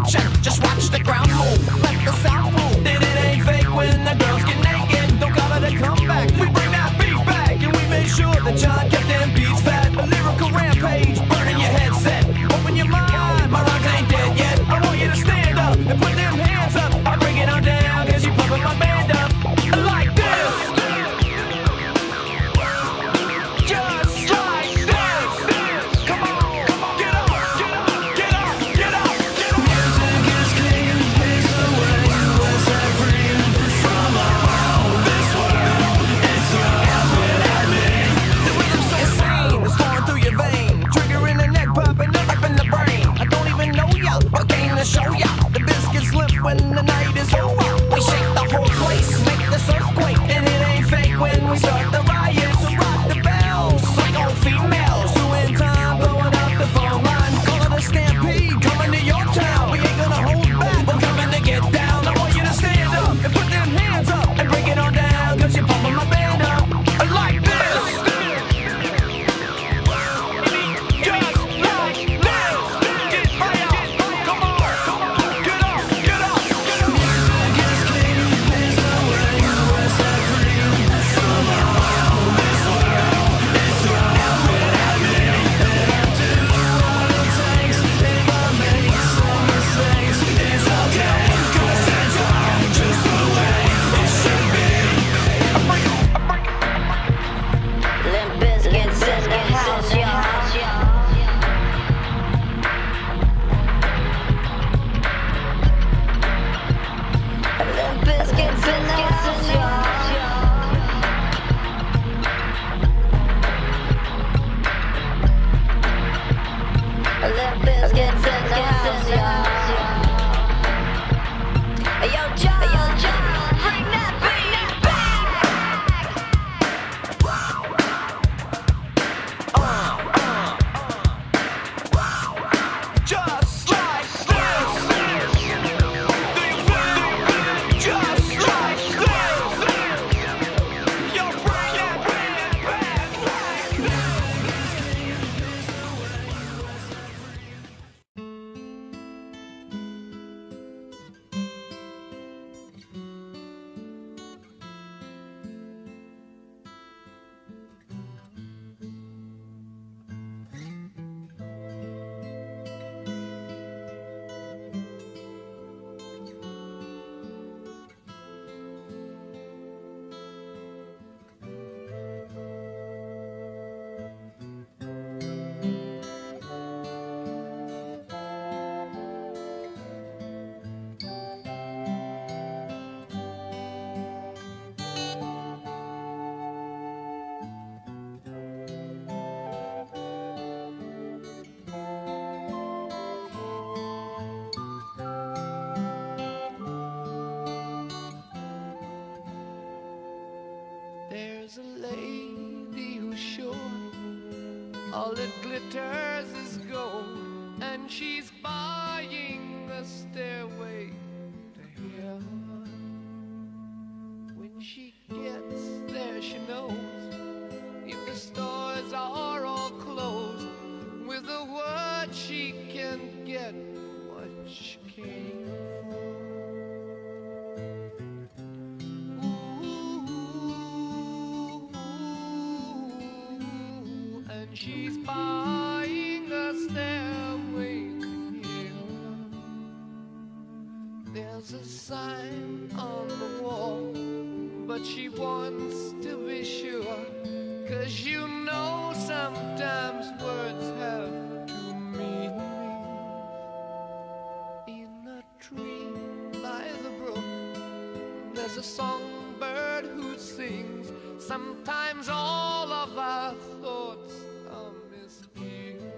check, just watch the ground move. Let the sound move. Then it ain't fake when the girls get naked. Don't call it a comeback. We bring that beat back, and we make sure that John kept them beats fat. A lyrical rampage, burning your headset. Open your mind, my rhymes ain't dead yet. I want you to stand up and put them hands up. I'll bring it on down, cause you pumping my band up. Like this. Just like this. Come on, get up, get up, get up, get up, get up. Music is king, it's the way we're set free from all this world. It's the outward at me. The rhythm's so insane, it's flowing through your vein, triggering the neck, popping up in the brain. I don't even know ya, but came to show ya. The biscuits slip when the night is over. We shake the whole place, make this earthquake, and it ain't fake when we start the riot. So rock the bells, like old females, doing time, blowing up the phone line. Call it a stampede, coming to your town. We ain't gonna hold back, we're coming to get down. I want you to stand up and put them hands up and bring it on down, cause you're pumping my band up. Like this. Just like this. Get fire, come on, get up, get up, get up. Music is king, it's the way we're set free from all this world. It's the outward at me. And I do what it takes. If I make some mistakes, it's okay, cause it's all just the way it should be. Limp Bizkit's in the house, y'all. Limp Bizkit's in the house, y'all. Limp Bizkit's in the house, y'all. Yo, John, bring that beat back. Just like this. Just like this. Yo, bring that back. There's a lady who's sure all that glitters is gold, and she's buying a stairway to heaven. When she gets there, she knows if the stores are all closed, with a word she can get what she came for. And she's buying a stairway to heaven. There's a sign on the wall, but she wants to be sure, 'cause you know sometimes words have two meanings. In a tree by the brook, there's a songbird who sings. Sometimes all of our thoughts are misgiven.